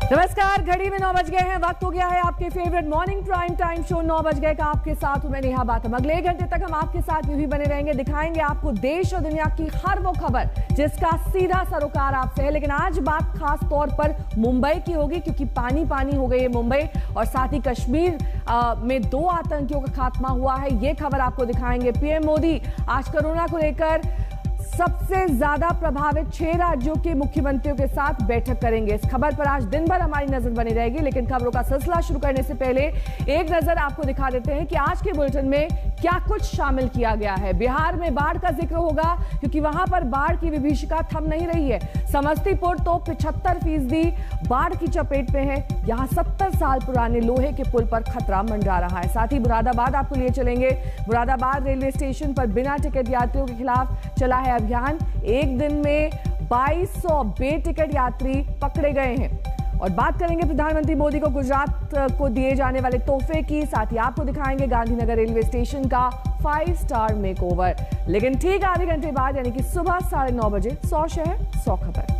नमस्कार, घड़ी में 9 बज गए हैं। वक्त हो गया है आपके favourite morning prime time show 9 बज गए का। आपके साथ हूं मैं नेहा बातम। अगले 1 घंटे तक हम आपके साथ यूं ही बने रहेंगे, दिखाएंगे आपको देश और दुनिया की हर वो खबर जिसका सीधा सरोकार आपसे है। लेकिन आज बात खास तौर पर मुंबई की होगी, क्योंकि पानी पानी हो गई है मुंबई, और साथ ही कश्मीर में 2 आतंकियों का खात्मा हुआ है। ये खबर आपको दिखाएंगे। पीएम मोदी आज कोरोना को लेकर सबसे ज्यादा प्रभावित 6 राज्यों के मुख्यमंत्रियों के साथ बैठक करेंगे। इस खबर पर आज दिन भर हमारी नजर बनी रहेगी। लेकिन खबरों का सिलसिला शुरू करने से पहले एक नजर आपको दिखा देते हैं कि आज के बुलेटिन में क्या कुछ शामिल किया गया है। बिहार में बाढ़ का जिक्र होगा, क्योंकि वहां पर बाढ़ की विभीषिका थम नहीं रही है। समस्तीपुर तो 75% बाढ़ की चपेट में है। यहां 70 साल पुराने लोहे के पुल पर खतरा मंडरा रहा है। साथ ही मुरादाबाद आपको लिए चलेंगे। मुरादाबाद रेलवे स्टेशन पर बिना टिकट यात्रियों के खिलाफ चला है अभियान। एक दिन में 2200 बेटिकट यात्री पकड़े गए हैं। और बात करेंगे प्रधानमंत्री मोदी को गुजरात को दिए जाने वाले तोहफे की। साथ ही आपको दिखाएंगे गांधीनगर रेलवे स्टेशन का 5 स्टार मेकओवर। लेकिन ठीक आधे घंटे बाद, यानी कि सुबह 9:30 बजे 100 शहर 100 खबर।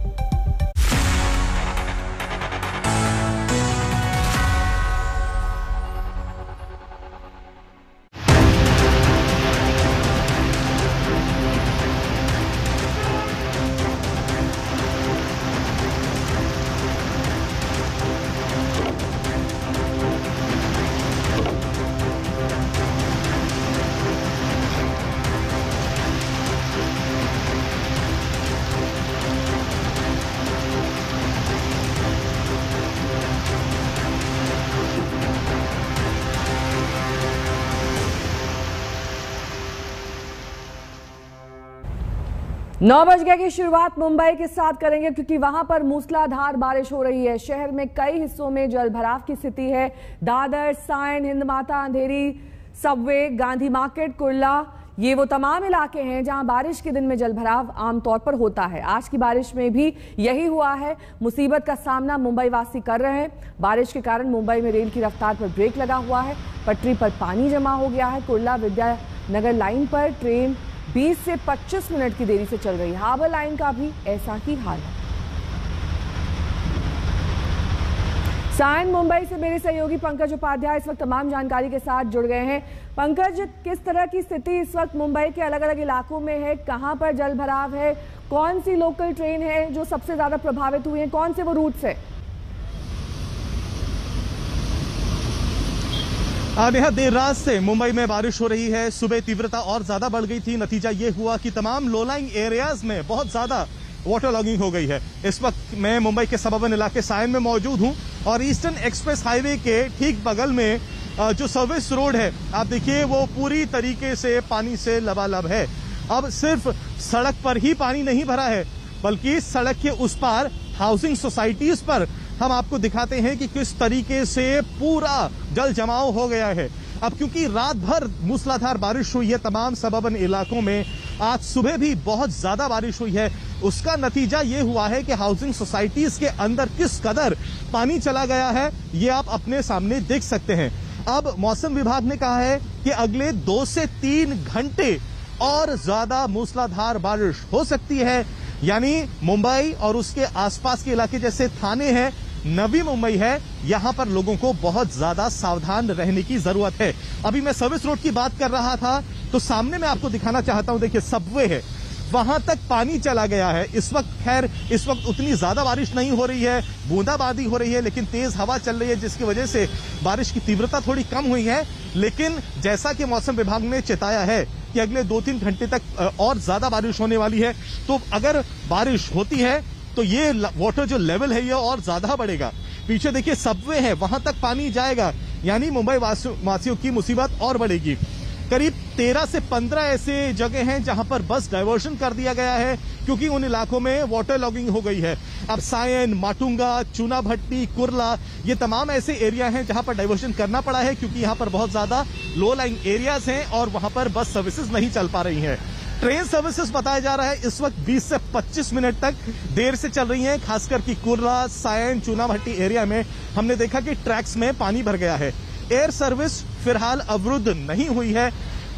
नौ बज गए की शुरुआत मुंबई के साथ करेंगे, क्योंकि वहां पर मूसलाधार बारिश हो रही है। शहर में कई हिस्सों में जल भराव की स्थिति है। दादर, सायन, हिंदमाता, अंधेरी, सबवे, गांधी मार्केट, कुर्ला, ये वो तमाम इलाके हैं जहां बारिश के दिन में जल भराव आमतौर पर होता है। आज की बारिश में भी यही हुआ है। मुसीबत का सामना मुंबई वासी कर रहे हैं। बारिश के कारण मुंबई में रेल की रफ्तार पर ब्रेक लगा हुआ है। पटरी पर पानी जमा हो गया है। कुर्ला विद्यानगर लाइन पर ट्रेन 20 से 25 मिनट की देरी से चल रही है। हावड़ लाइन का भी ऐसा ही हाल है। सायन मुंबई से मेरे सहयोगी पंकज उपाध्याय इस वक्त तमाम जानकारी के साथ जुड़ गए हैं। पंकज, किस तरह की स्थिति इस वक्त मुंबई के अलग अलग इलाकों में है? कहां पर जल भराव है? कौन सी लोकल ट्रेन है जो सबसे ज्यादा प्रभावित हुई है? कौन से वो रूट्स है? नेहा, देर रात से मुंबई में बारिश हो रही है। सुबह तीव्रता और ज्यादा बढ़ गई थी। नतीजा ये हुआ कि तमाम लो लाइंग एरियाज में बहुत ज्यादा वाटर लॉगिंग हो गई है। इस वक्त मैं मुंबई के सबअर्बन इलाके सायन में मौजूद हूं, और ईस्टर्न एक्सप्रेस हाईवे के ठीक बगल में जो सर्विस रोड है, आप देखिए, वो पूरी तरीके से पानी से लबालब है। अब सिर्फ सड़क पर ही पानी नहीं भरा है, बल्कि सड़क के उस पार हाउसिंग सोसाइटीज पर हम आपको दिखाते हैं कि किस तरीके से पूरा जल जमाव हो गया है। अब क्योंकि रात भर मूसलाधार बारिश हुई है तमाम सबअर्बन इलाकों में, आज सुबह भी बहुत ज्यादा बारिश हुई है। उसका नतीजा ये हुआ है कि हाउसिंग सोसाइटीज के अंदर किस कदर पानी चला गया है, ये आप अपने सामने देख सकते हैं। अब मौसम विभाग ने कहा है कि अगले 2 से 3 घंटे और ज्यादा मूसलाधार बारिश हो सकती है। यानी मुंबई और उसके आसपास के इलाके जैसे थाने हैं, नवी मुंबई है, यहां पर लोगों को बहुत ज्यादा सावधान रहने की जरूरत है। अभी मैं सर्विस रोड की बात कर रहा था, तो सामने मैं आपको दिखाना चाहता हूं, देखिए सबवे है, वहां तक पानी चला गया है। इस वक्त खैर इस वक्त उतनी ज्यादा बारिश नहीं हो रही है, बूंदाबांदी हो रही है, लेकिन तेज हवा चल रही है, जिसकी वजह से बारिश की तीव्रता थोड़ी कम हुई है। लेकिन जैसा कि मौसम विभाग ने चेताया है कि अगले 2-3 घंटे तक और ज्यादा बारिश होने वाली है, तो अगर बारिश होती है तो ये वाटर जो लेवल है ये और ज्यादा बढ़ेगा। पीछे देखिए सबवे है, वहां तक पानी जाएगा, यानी मुंबई वासियों की मुसीबत और बढ़ेगी। करीब 13 से 15 ऐसे जगह हैं जहां पर बस डायवर्शन कर दिया गया है, क्योंकि उन इलाकों में वाटर लॉगिंग हो गई है। अब सायन, माटुंगा, चूना भट्टी, कुर्ला, ये तमाम ऐसे एरिया हैं जहां पर डायवर्शन करना पड़ा है, क्योंकि यहां पर बहुत ज्यादा लो लाइंग एरियाज हैं और वहां पर बस सर्विसेज नहीं चल पा रही हैं। ट्रेन सर्विसेज बताया जा रहा है इस वक्त 20 से 25 मिनट तक देर से चल रही हैं, खासकर कि कुर्ला, सायन, चूना भट्टी एरिया में हमने देखा कि ट्रैक्स में पानी भर गया है। एयर सर्विस फिलहाल अवरुद्ध नहीं हुई है।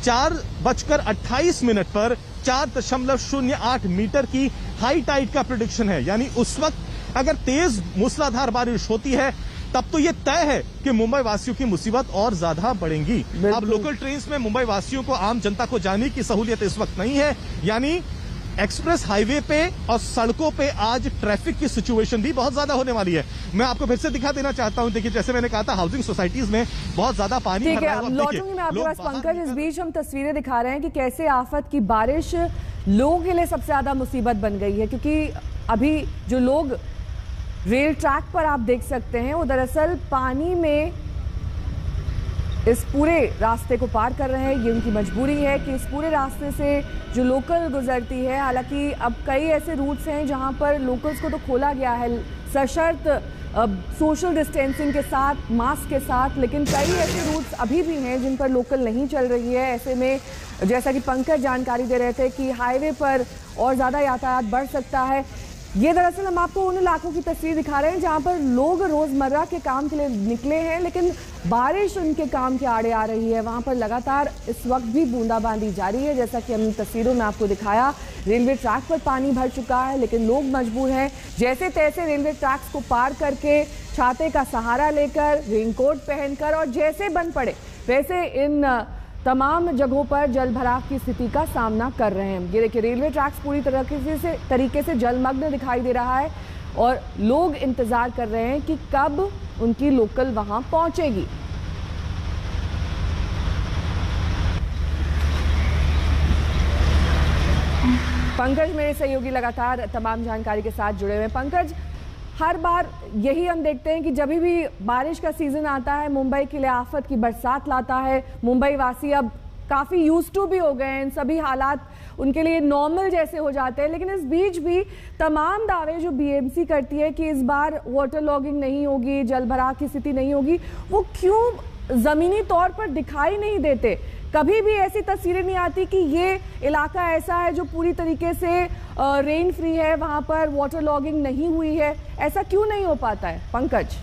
4:28 पर 4.08 मीटर की हाई टाइड का प्रेडिक्शन है, यानी उस वक्त अगर तेज मूसलाधार बारिश होती है तब तो ये तय है कि मुंबई वासियों की मुसीबत और ज्यादा बढ़ेंगी। अब लोकल ट्रेन्स में मुंबई वासियों को, आम जनता को जाने की सहूलियत इस वक्त नहीं है, यानी एक्सप्रेस हाईवे पे और सड़कों पे आज ट्रैफिक की सिचुएशन भी बहुत ज्यादा होने वाली है। मैं आपको फिर से दिखा देना चाहता हूं, देखिए जैसे मैंने कहा था हाउसिंग सोसाइटीज में बहुत ज्यादा पानी भरा हुआ है। लौटूंगी मैं आपके पास पंकज। इस बीच हम तस्वीरें दिखा रहे हैं कि कैसे आफत की बारिश लोगों के लिए सबसे ज्यादा मुसीबत बन गई है, क्योंकि अभी जो लोग रेल ट्रैक पर आप देख सकते हैं वो दरअसल पानी में इस पूरे रास्ते को पार कर रहे हैं। ये उनकी मजबूरी है कि इस पूरे रास्ते से जो लोकल गुजरती है, हालांकि अब कई ऐसे रूट्स हैं जहां पर लोकल्स को तो खोला गया है सशर्त सोशल डिस्टेंसिंग के साथ, मास्क के साथ, लेकिन कई ऐसे रूट्स अभी भी हैं जिन पर लोकल नहीं चल रही है। ऐसे में जैसा कि पंकज जानकारी दे रहे थे कि हाईवे पर और ज़्यादा यातायात बढ़ सकता है। ये दरअसल हम आपको उन इलाकों की तस्वीर दिखा रहे हैं जहां पर लोग रोजमर्रा के काम के लिए निकले हैं, लेकिन बारिश उनके काम के आड़े आ रही है। वहां पर लगातार इस वक्त भी बूंदाबांदी जारी है, जैसा कि हमने तस्वीरों में आपको दिखाया। रेलवे ट्रैक पर पानी भर चुका है, लेकिन लोग मजबूर हैं जैसे तैसे रेलवे ट्रैक्स को पार करके, छाते का सहारा लेकर, रेनकोट पहनकर, और जैसे बन पड़े वैसे इन तमाम जगहों पर जल भराव की स्थिति का सामना कर रहे हैं। ये देखिए रेलवे ट्रैक्स पूरी तरीके से जलमग्न दिखाई दे रहा है और लोग इंतजार कर रहे हैं कि कब उनकी लोकल वहां पहुंचेगी। पंकज मेरे सहयोगी लगातार तमाम जानकारी के साथ जुड़े हुए हैं। पंकज, हर बार यही हम देखते हैं कि जब भी बारिश का सीजन आता है मुंबई के लिए आफत की बरसात लाता है। मुंबई वासी अब काफ़ी यूज्ड टू भी हो गए हैं, इन सभी हालात उनके लिए नॉर्मल जैसे हो जाते हैं, लेकिन इस बीच भी तमाम दावे जो बीएमसी करती है कि इस बार वाटर लॉगिंग नहीं होगी, जल भराव की स्थिति नहीं होगी, वो क्यों ज़मीनी तौर पर दिखाई नहीं देते? कभी भी ऐसी तस्वीरें नहीं आती कि ये इलाका ऐसा है जो पूरी तरीके से रेन फ्री है, वहां पर वाटर लॉगिंग नहीं हुई है, ऐसा क्यों नहीं हो पाता है पंकज?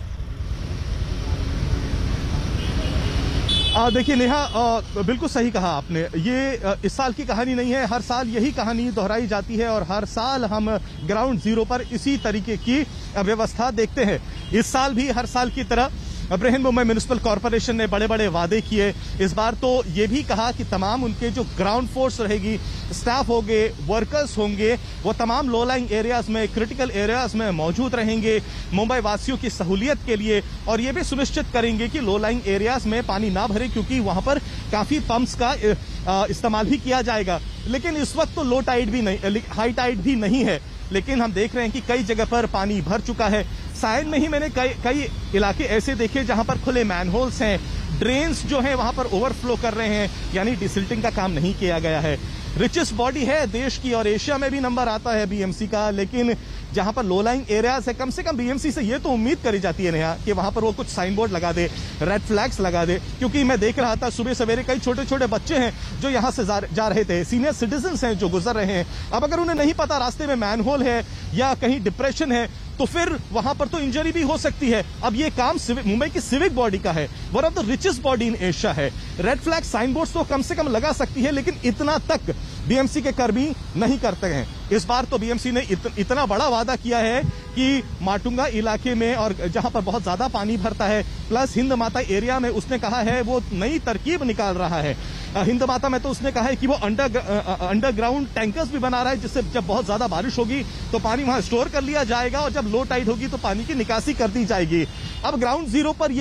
देखिए नेहा, बिल्कुल सही कहा आपने। ये इस साल की कहानी नहीं है, हर साल यही कहानी दोहराई जाती है और हर साल हम ग्राउंड जीरो पर इसी तरीके की व्यवस्था देखते हैं। इस साल भी हर साल की तरह बृहन्मुंबई म्युनिसिपल कॉर्पोरेशन ने बड़े बड़े वादे किए। इस बार तो ये भी कहा कि तमाम उनके जो ग्राउंड फोर्स रहेगी, स्टाफ होंगे, वर्कर्स होंगे, वो तमाम लो लाइंग एरियाज में, क्रिटिकल एरियाज में मौजूद रहेंगे मुंबई वासियों की सहूलियत के लिए, और ये भी सुनिश्चित करेंगे कि लो लाइंग एरियाज में पानी ना भरे, क्योंकि वहां पर काफी पंप्स का इस्तेमाल भी किया जाएगा। लेकिन इस वक्त तो लो टाइड भी नहीं, हाई टाइड भी नहीं है, लेकिन हम देख रहे हैं कि कई जगह पर पानी भर चुका है। सायन में ही मैंने कई इलाके ऐसे देखे जहां पर खुले मैनहोल्स हैं, ड्रेन्स जो हैं वहां पर ओवरफ्लो कर रहे हैं, यानी डिसिल्टिंग का काम नहीं किया गया है। रिचेस्ट बॉडी है देश की और एशिया में भी नंबर आता है बीएमसी का, लेकिन जहां पर लो लाइंग एरियाज है, कम से कम बीएमसी से ये तो उम्मीद करी जाती है नेहा कि वहां पर वो कुछ साइन बोर्ड लगा दे, रेड फ्लैग्स लगा दे। क्योंकि मैं देख रहा था सुबह सवेरे कई छोटे छोटे बच्चे हैं जो यहां से जा रहे थे, सीनियर सिटीजन्स हैं जो गुजर रहे हैं। अब अगर उन्हें नहीं पता रास्ते में मैनहोल है या कहीं डिप्रेशन है, तो फिर वहां पर तो इंजरी भी हो सकती है। अब ये काम मुंबई की सिविक बॉडी का है, one of the richest body in Asia है। रेड फ्लैग साइन बोर्ड्स तो कम से कम लगा सकती है, लेकिन इतना तक बीएमसी के कर्मी नहीं करते हैं। इस बार तो बीएमसी ने इतना बड़ा वादा किया है कि माटुंगा इलाके में और जहां पर बहुत ज्यादा पानी भरता है, प्लस हिंद माता एरिया में उसने कहा है वो नई तरकीब निकाल रहा है। हिंद माता में तो उसने कहा है कि वो अंडरग्राउंड टैंकर्स भी बना रहा है, जिससे जब बहुत ज्यादा बारिश होगी तो पानी वहां स्टोर कर लिया जाएगा और जब लो टाइड होगी तो पानी की निकासी कर दी जाएगी। अब ग्राउंड जीरो पर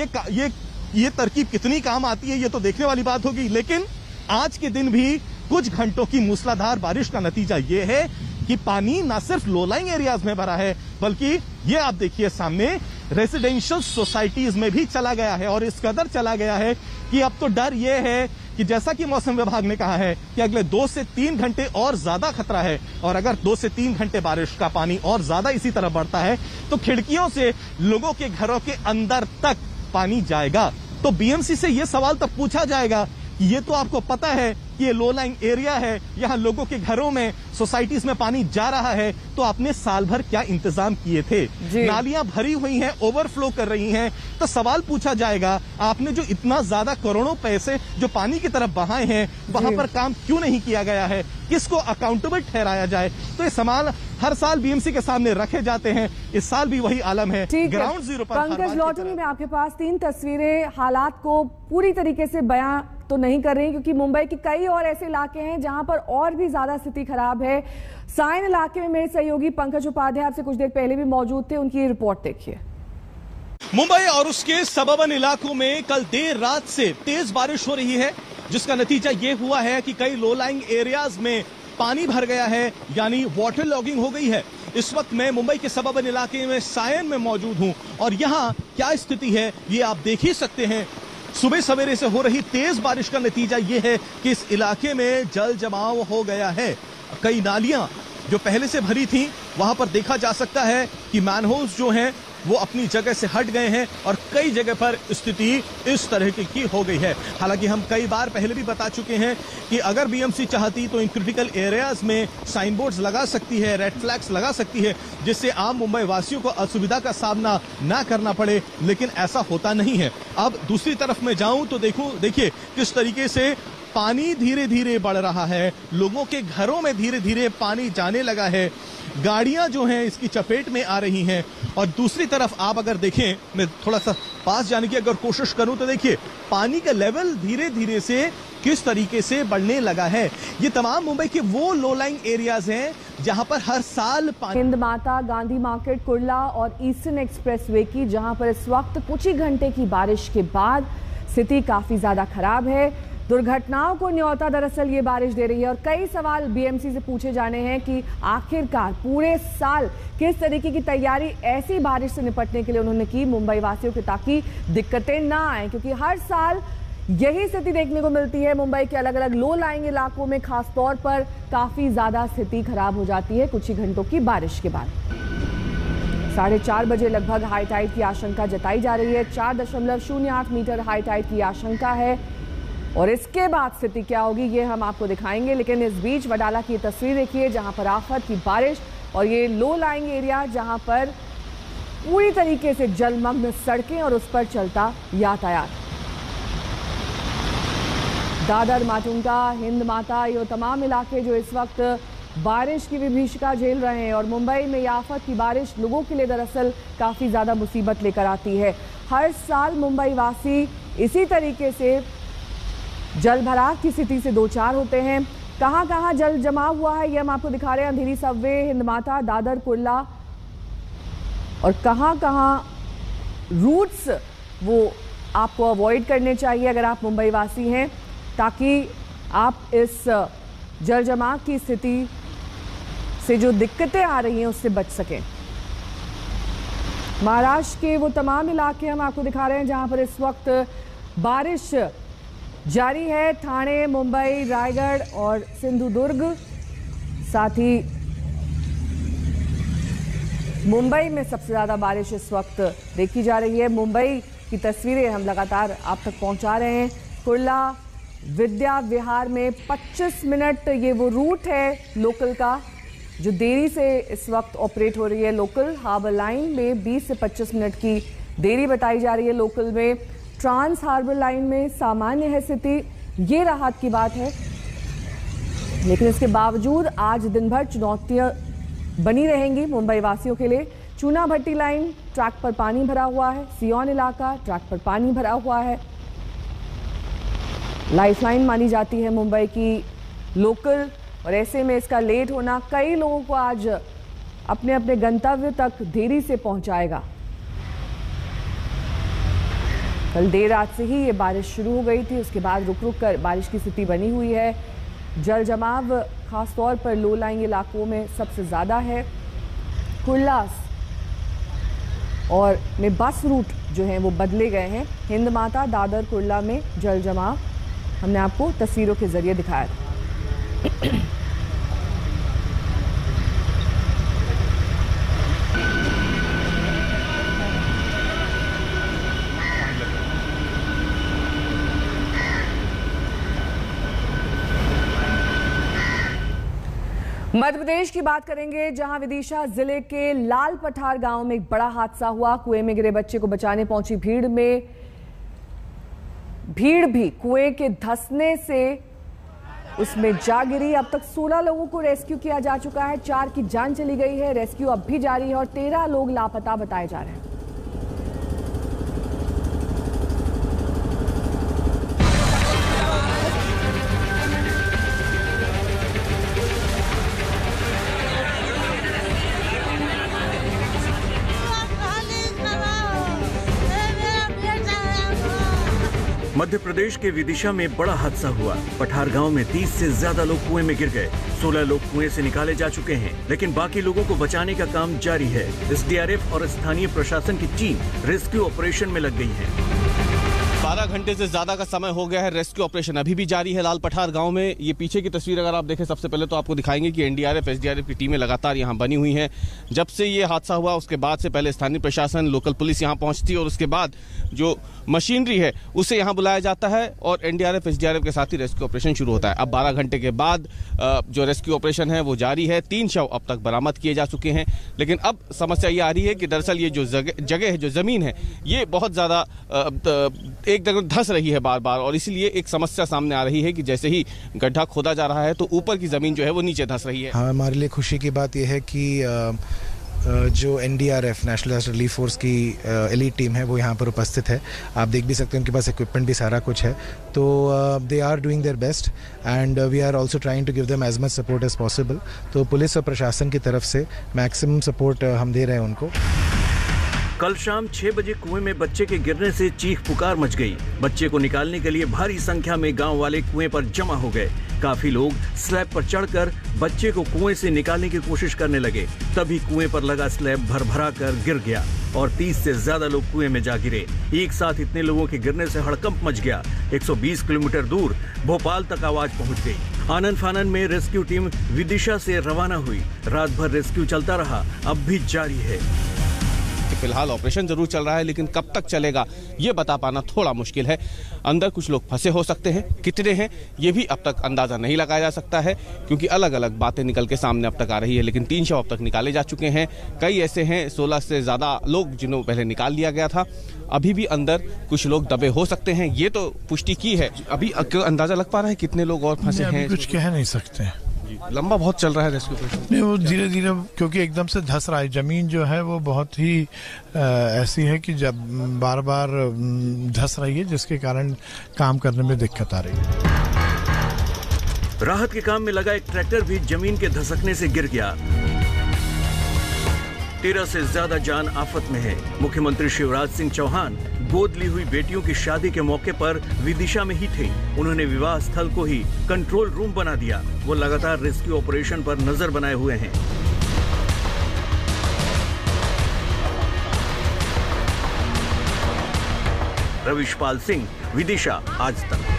ये तरकीब कितनी काम आती है ये तो देखने वाली बात होगी, लेकिन आज के दिन भी कुछ घंटों की मूसलाधार बारिश का नतीजा ये है कि पानी न सिर्फ लो लाइंग एरियाज में भरा है, बल्कि ये आप देखिए सामने रेसिडेंशियल सोसाइटीज में भी चला गया है। और इस कदर चला गया है कि अब तो डर ये है कि जैसा कि मौसम विभाग ने कहा है कि अगले 2 से 3 घंटे और ज्यादा खतरा है, और अगर 2 से 3 घंटे बारिश का पानी और ज्यादा इसी तरह बढ़ता है तो खिड़कियों से लोगों के घरों के अंदर तक पानी जाएगा। तो बीएमसी से यह सवाल तब पूछा जाएगा कि ये तो आपको पता है कि ये लो लाइंग एरिया है, यहाँ लोगों के घरों में, सोसाइटीज में पानी जा रहा है, तो आपने साल भर क्या इंतजाम किए थे? नालियां भरी हुई हैं, ओवरफ्लो कर रही हैं, तो सवाल पूछा जाएगा आपने जो इतना ज्यादा करोड़ों पैसे जो पानी की तरफ बहाए हैं, वहां पर काम क्यों नहीं किया गया है? किसको अकाउंटेबल ठहराया जाए? तो ये हर साल बीएमसी के सामने रखे जाते हैं। इस साल भी वही आलम है। ग्राउंड जीरो पर पंकज लौटूंगी मैं आपके पास। 3 तस्वीरें हालात को पूरी तरीके से बयां तो नहीं कर रही, क्योंकि मुंबई के कई और ऐसे इलाके हैं जहां पर और भी ज्यादा स्थिति खराब है। साइन इलाके में मेरे सहयोगी पंकज उपाध्याय आपसे कुछ देर पहले भी मौजूद थे, उनकी रिपोर्ट देखिए। मुंबई और उसके सबअर्बन इलाकों में कल देर रात से तेज बारिश हो रही है, जिसका नतीजा ये हुआ है कि कई लो लाइंग एरियाज में पानी भर गया है, यानी वाटर लॉगिंग हो गई है। इस वक्त मैं मुंबई के सबअर्बन इलाके में सायन में मौजूद हूं और यहाँ क्या स्थिति है ये आप देख ही सकते हैं। सुबह सवेरे से हो रही तेज बारिश का नतीजा ये है कि इस इलाके में जल जमाव हो गया है। कई नालियां जो पहले से भरी थी वहां पर देखा जा सकता है कि मैनहोल्स जो हैं वो अपनी जगह से हट गए हैं और कई जगह पर स्थिति इस तरह की हो गई है। हालांकि हम कई बार पहले भी बता चुके हैं कि अगर बीएमसी चाहती तो इन क्रिटिकल एरियाज में साइन बोर्ड्स लगा सकती है, रेड फ्लैग्स लगा सकती है, जिससे आम मुंबई वासियों को असुविधा का सामना ना करना पड़े, लेकिन ऐसा होता नहीं है। अब दूसरी तरफ में जाऊं तो देखिए किस तरीके से पानी धीरे धीरे बढ़ रहा है, लोगों के घरों में धीरे धीरे पानी जाने लगा है, गाड़ियां जो हैं इसकी चपेट में आ रही हैं। और दूसरी तरफ आप अगर देखें, मैं थोड़ा सा पास जाने की अगर कोशिश करूं तो देखिए पानी का लेवल धीरे धीरे से किस तरीके से बढ़ने लगा है। ये तमाम मुंबई के वो लो लाइंग एरियाज हैं जहां पर हर साल पानी। हिंद माता, गांधी मार्केट, कुर्ला और ईस्टर्न एक्सप्रेसवे की, जहां पर इस वक्त कुछ ही घंटे की बारिश के बाद स्थिति काफी ज्यादा खराब है। दुर्घटनाओं को न्योता दरअसल ये बारिश दे रही है और कई सवाल बीएमसी से पूछे जाने हैं कि आखिरकार पूरे साल किस तरीके की तैयारी ऐसी बारिश से निपटने के लिए उन्होंने की मुंबई वासियों की, ताकि दिक्कतें ना आए, क्योंकि हर साल यही स्थिति देखने को मिलती है। मुंबई के अलग अलग लो लाइंग इलाकों में खास तौर पर काफी ज्यादा स्थिति खराब हो जाती है कुछ ही घंटों की बारिश के बाद। 4:30 बजे लगभग हाई टाइड की आशंका जताई जा रही है। 4.08 मीटर हाई टाइड की आशंका है और इसके बाद स्थिति क्या होगी ये हम आपको दिखाएंगे। लेकिन इस बीच वडाला की तस्वीर देखिए, जहां पर आफत की बारिश और ये लो लाइंग एरिया जहां पर पूरी तरीके से जलमग्न सड़कें और उस पर चलता यातायात। दादर, माटुंगा, हिंद माता, ये तमाम इलाके जो इस वक्त बारिश की विभीषिका झेल रहे हैं और मुंबई में ये आफत की बारिश लोगों के लिए दरअसल काफ़ी ज़्यादा मुसीबत लेकर आती है। हर साल मुंबई वासी इसी तरीके से जल भराव की स्थिति से दो चार होते हैं। कहां कहां जल जमाव हुआ है ये हम आपको दिखा रहे हैं। अंधेरी सबवे, हिंद माता, दादर, कुर्ला और कहां कहां रूट्स वो आपको अवॉइड करने चाहिए अगर आप मुंबई वासी हैं, ताकि आप इस जल जमाव की स्थिति से जो दिक्कतें आ रही हैं उससे बच सकें। महाराष्ट्र के वो तमाम इलाके हम आपको दिखा रहे हैं जहां पर इस वक्त बारिश जारी है। ठाणे, मुंबई, रायगढ़ और सिंधुदुर्ग, साथ ही मुंबई में सबसे ज्यादा बारिश इस वक्त देखी जा रही है। मुंबई की तस्वीरें हम लगातार आप तक पहुंचा रहे हैं। कुर्ला, विद्या विहार में 25 मिनट ये वो रूट है लोकल का जो देरी से इस वक्त ऑपरेट हो रही है। लोकल हार्बर लाइन में 20 से 25 मिनट की देरी बताई जा रही है लोकल में। ट्रांस हार्बर लाइन में सामान्य है स्थिति, ये राहत की बात है, लेकिन इसके बावजूद आज दिन भर चुनौतियां बनी रहेंगी मुंबई वासियों के लिए। चूना भट्टी लाइन ट्रैक पर पानी भरा हुआ है। सियोन इलाका ट्रैक पर पानी भरा हुआ है। लाइफलाइन मानी जाती है मुंबई की लोकल, और ऐसे में इसका लेट होना कई लोगों को आज अपने अपने गंतव्य तक देरी से पहुंचाएगा। कल देर रात से ही ये बारिश शुरू हो गई थी, उसके बाद रुक रुक कर बारिश की स्थिति बनी हुई है। जल जमाव खास तौर पर लो लाइंग इलाकों में सबसे ज़्यादा है। कुर्ला और में बस रूट जो हैं वो बदले गए हैं। हिंद माता, दादर, कुर्ला में जल जमाव हमने आपको तस्वीरों के जरिए दिखाया था। मध्य प्रदेश की बात करेंगे, जहां विदिशा जिले के लाल पठार गांव में एक बड़ा हादसा हुआ। कुएं में गिरे बच्चे को बचाने पहुंची भीड़ भी कुएं के धंसने से उसमें जा गिरी। अब तक 16 लोगों को रेस्क्यू किया जा चुका है, 4 की जान चली गई है। रेस्क्यू अब भी जारी है और 13 लोग लापता बताए जा रहे हैं। मध्य प्रदेश के विदिशा में बड़ा हादसा हुआ। पठार गांव में 30 से ज्यादा लोग कुएं में गिर गए। 16 लोग कुएं से निकाले जा चुके हैं, लेकिन बाकी लोगों को बचाने का काम जारी है। एसडीआरएफ और स्थानीय प्रशासन की टीम रेस्क्यू ऑपरेशन में लग गई है। 12 घंटे से ज्यादा का समय हो गया है। रेस्क्यू ऑपरेशन अभी भी जारी है लाल पठार गांव में। ये पीछे की तस्वीर अगर आप देखें, सबसे पहले तो आपको दिखाएंगे कि एनडीआरएफ एसडीआरएफ की टीमें लगातार यहां बनी हुई हैं। जब से ये हादसा हुआ उसके बाद से पहले स्थानीय प्रशासन, लोकल पुलिस यहां पहुंचती है और उसके बाद जो मशीनरी है उसे यहां बुलाया जाता है और एनडीआरएफ एसडीआरएफ के साथ ही रेस्क्यू ऑपरेशन शुरू होता है। अब 12 घंटे के बाद जो रेस्क्यू ऑपरेशन है वो जारी है। 3 शव अब तक बरामद किए जा चुके हैं, लेकिन अब समस्या ये आ रही है कि दरअसल ये जो जगह है, जो जमीन है, ये बहुत ज्यादा एक जगह धंस रही है बार बार, और इसीलिए एक समस्या सामने आ रही है कि जैसे ही गड्ढा खोदा जा रहा है तो ऊपर की जमीन जो है वो नीचे धंस रही है। हाँ, हमारे लिए खुशी की बात यह है कि जो NDRF national disaster relief force की एलीट टीम है वो यहाँ पर उपस्थित है। आप देख भी सकते हैं उनके पास इक्विपमेंट भी सारा कुछ है। तो they are doing their best and we are also trying to give them as much support as possible. तो पुलिस और प्रशासन की तरफ से मैक्सिमम सपोर्ट हम दे रहे हैं उनको। कल शाम 6 बजे कुएं में बच्चे के गिरने से चीख पुकार मच गई। बच्चे को निकालने के लिए भारी संख्या में गांव वाले कुएं पर जमा हो गए। काफी लोग स्लैब पर चढ़कर बच्चे को कुएं से निकालने की कोशिश करने लगे। तभी कुएं पर लगा स्लैब भर कर गिर गया और 30 से ज्यादा लोग कुएं में जा गिरे। एक साथ इतने लोगों के गिरने से हड़कंप मच गया। 120 किलोमीटर दूर भोपाल तक आवाज पहुंच गई। आनन फानन में रेस्क्यू टीम विदिशा से रवाना हुई। रात भर रेस्क्यू चलता रहा, अब भी जारी है। फिलहाल ऑपरेशन जरूर चल रहा है, लेकिन कब तक चलेगा ये बता पाना थोड़ा मुश्किल है। अंदर कुछ लोग फंसे हो सकते हैं, कितने हैं ये भी अब तक अंदाजा नहीं लगाया जा सकता है, क्योंकि अलग अलग बातें निकल के सामने अब तक आ रही है। लेकिन 3 शव अब तक निकाले जा चुके हैं। कई ऐसे हैं 16 से ज्यादा लोग जिन्हों पहले निकाल लिया गया था। अभी भी अंदर कुछ लोग दबे हो सकते हैं, ये तो पुष्टि की है। अभी अंदाजा लग पा रहा है कितने लोग और फंसे हैं? कुछ कह नहीं सकते। लंबा बहुत चल रहा है रेस्क्यू ऑपरेशन। नहीं, वो धीरे धीरे, क्योंकि एकदम से धंस रहा है। जमीन जो है वो बहुत ही ऐसी है कि जब बार बार धंस रही है, जिसके कारण काम करने में दिक्कत आ रही है। राहत के काम में लगा एक ट्रैक्टर भी जमीन के धसकने से गिर गया। 13 से ज्यादा जान आफत में है। मुख्यमंत्री शिवराज सिंह चौहान गोद ली हुई बेटियों की शादी के मौके पर विदिशा में ही थे। उन्होंने विवाह स्थल को ही कंट्रोल रूम बना दिया। वो लगातार रेस्क्यू ऑपरेशन पर नजर बनाए हुए हैं। रविशपाल सिंह, विदिशा, आज तक।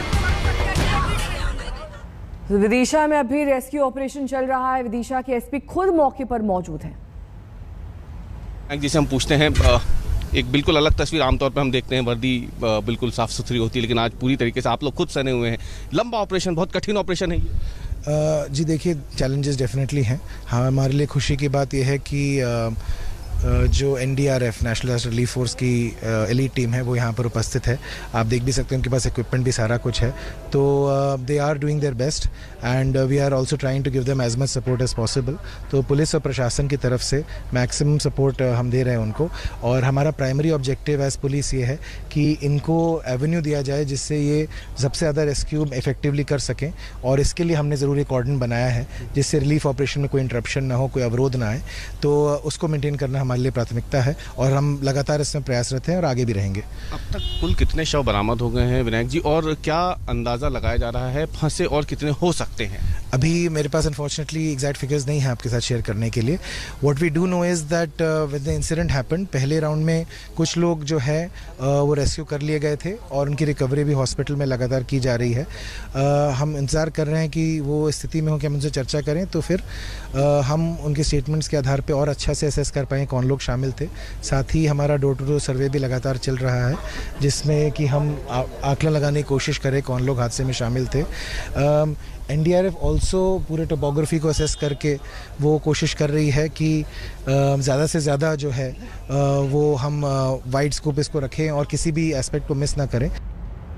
विदिशा में अभी रेस्क्यू ऑपरेशन चल रहा है। विदिशा के एसपी खुद मौके पर मौजूद हैं। जिसे हम पूछते हैं, एक बिल्कुल अलग तस्वीर आमतौर पर हम देखते हैं, वर्दी बिल्कुल साफ सुथरी होती है, लेकिन आज पूरी तरीके से आप लोग खुद सने हुए हैं। लंबा ऑपरेशन, बहुत कठिन ऑपरेशन है ये। जी देखिए, चैलेंजेस डेफिनेटली हैं। हाँ, हमारे लिए खुशी की बात यह है कि जो NDRF national disaster relief force की एलीट टीम है वो यहाँ पर उपस्थित है। आप देख भी सकते हैं उनके पास इक्विपमेंट भी सारा कुछ है। तो they are doing their best and we are also trying to give them as much support as possible. तो पुलिस और प्रशासन की तरफ से मैक्सिमम सपोर्ट हम दे रहे हैं उनको। और हमारा प्राइमरी ऑब्जेक्टिव एज पुलिस ये है कि इनको एवेन्यू दिया जाए जिससे ये सबसे ज़्यादा रेस्क्यू इफेक्टिवली कर सकें। और इसके लिए हमने ज़रूरी कॉर्डन बनाया है जिससे रिलीफ ऑपरेशन में कोई इंटरप्शन ना हो, कोई अवरोध ना आए। तो उसको मेंटेन करना हमारे लिए प्राथमिकता है और हम लगातार इसमें प्रयासरत हैं और आगे भी रहेंगे। अब तक कुल कितने शव बरामद हो गए हैं विनायक जी, और क्या अंदाजा लगाया जा रहा है फंसे और कितने हो सकते हैं? अभी मेरे पास अनफॉर्चुनेटली एग्जैक्ट फिगर्स नहीं है आपके साथ शेयर करने के लिए। What we do know is that when the incident happened, पहले राउंड में कुछ लोग जो है वो रेस्क्यू कर लिए गए थे और उनकी रिकवरी भी हॉस्पिटल में लगातार की जा रही है। हम इंतज़ार कर रहे हैं कि वो स्थिति में हो कि हम उनसे चर्चा करें, तो फिर हम उनके स्टेटमेंट्स के आधार पर और अच्छा से असेस कर पाएँ कौन लोग शामिल थे। साथ ही हमारा डोर टू डोर सर्वे भी लगातार चल रहा है जिसमें कि हम आकलन लगाने की कोशिश करें कौन लोग हादसे में शामिल थे। एनडीआरएफ ऑल्सो पूरे टोपोग्राफी को असेस करके वो कोशिश कर रही है कि ज़्यादा से ज़्यादा जो है वो हम वाइड स्कोप इसको रखें और किसी भी एस्पेक्ट को मिस ना करें।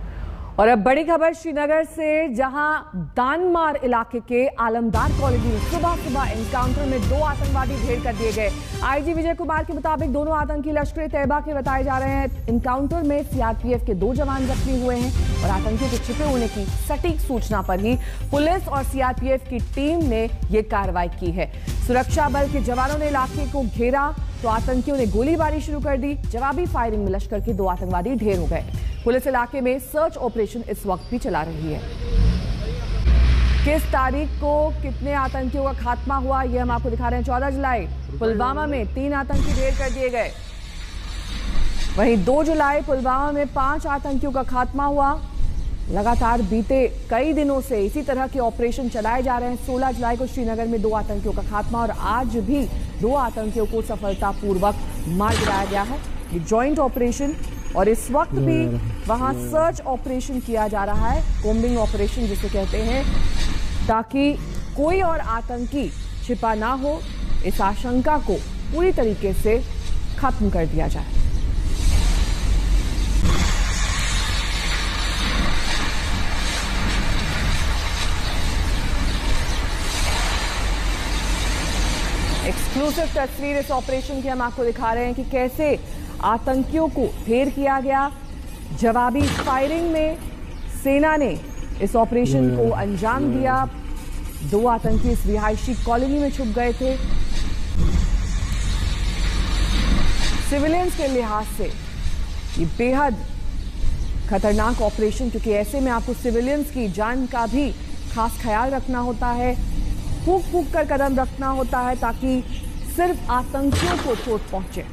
और अब बड़ी खबर श्रीनगर से, जहां दानमार इलाके के आलमदार कॉलोनी में सुबह सुबह एनकाउंटर में 2 आतंकवादी ढेर कर दिए गए। आईजी विजय कुमार के मुताबिक दोनों आतंकी लश्कर तैयबा के बताए जा रहे हैं। एनकाउंटर में सीआरपीएफ के 2 जवान जख्मी हुए हैं और आतंकियों के छिपे होने की सटीक सूचना पर ही पुलिस और सीआरपीएफ की टीम ने ये कार्रवाई की है। सुरक्षा बल के जवानों ने इलाके को घेरा तो आतंकियों ने गोलीबारी शुरू कर दी। जवाबी फायरिंग में लश्कर के 2 आतंकवादी ढेर हो गए। पुलिस इलाके में सर्च ऑपरेशन इस वक्त भी चला रही है। किस तारीख को कितने आतंकियों का खात्मा हुआ, यह हम आपको दिखा रहे हैं। 14 जुलाई पुलवामा में 3 आतंकी ढेर कर दिए गए। वहीं 2 जुलाई पुलवामा में 5 आतंकियों का खात्मा हुआ। लगातार बीते कई दिनों से इसी तरह के ऑपरेशन चलाए जा रहे हैं। 16 जुलाई को श्रीनगर में 2 आतंकियों का खात्मा और आज भी 2 आतंकियों को सफलतापूर्वक मार गिराया गया है। ये जॉइंट ऑपरेशन और इस वक्त भी वहां सर्च ऑपरेशन किया जा रहा है, कोम्बिंग ऑपरेशन जिसे कहते हैं, ताकि कोई और आतंकी छिपा ना हो। इस आशंका को पूरी तरीके से खत्म कर दिया जाए। एक्सक्लूसिव तस्वीर इस ऑपरेशन की हम आपको दिखा रहे हैं कि कैसे आतंकियों को ढेर किया गया। जवाबी फायरिंग में सेना ने इस ऑपरेशन को अंजाम दिया। 2 आतंकी इस रिहायशी कॉलोनी में छुप गए थे। सिविलियंस के लिहाज से ये बेहद खतरनाक ऑपरेशन, क्योंकि ऐसे में आपको सिविलियंस की जान का भी खास ख्याल रखना होता है, फूंक फूंक कर कदम रखना होता है ताकि सिर्फ आतंकियों को चोट पहुंचे।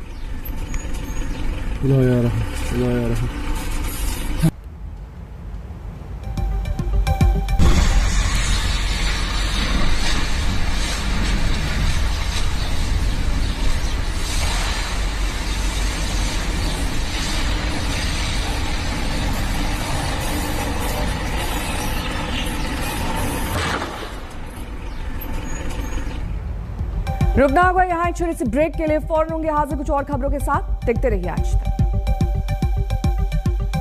रुकना होगा यहाँ एक छोटे से ब्रेक के लिए। फौरन होंगे हाजिर कुछ और खबरों के साथ। देखते रहिए आज तक।